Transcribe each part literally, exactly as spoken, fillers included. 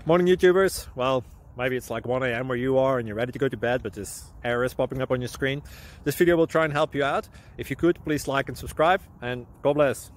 Morning YouTubers. Well, maybe it's like one A M where you are and you're ready to go to bed, but this error is popping up on your screen. This video will try and help you out. If you could, please like and subscribe, and God bless.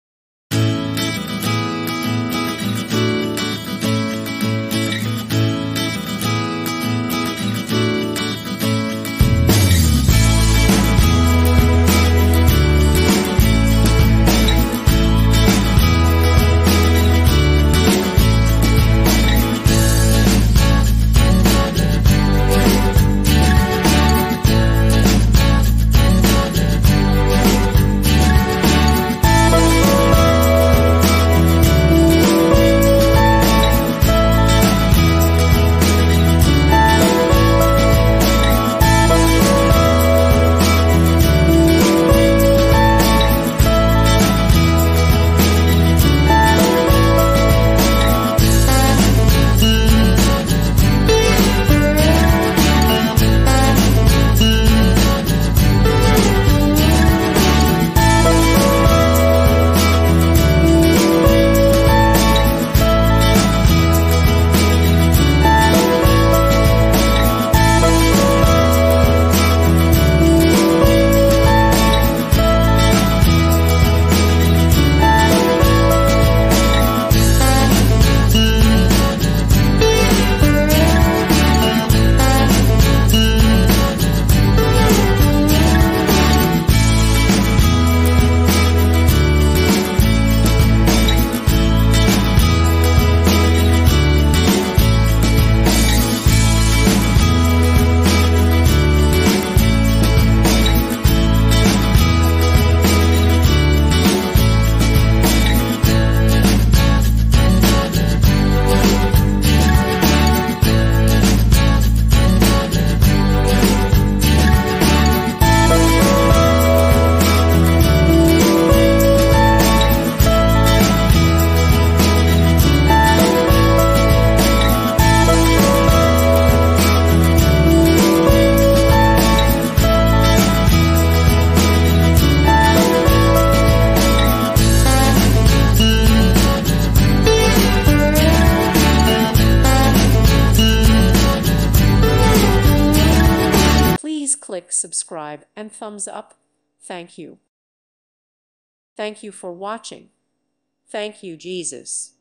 Please click subscribe and thumbs up. Thank you. Thank you for watching. Thank you, Jesus.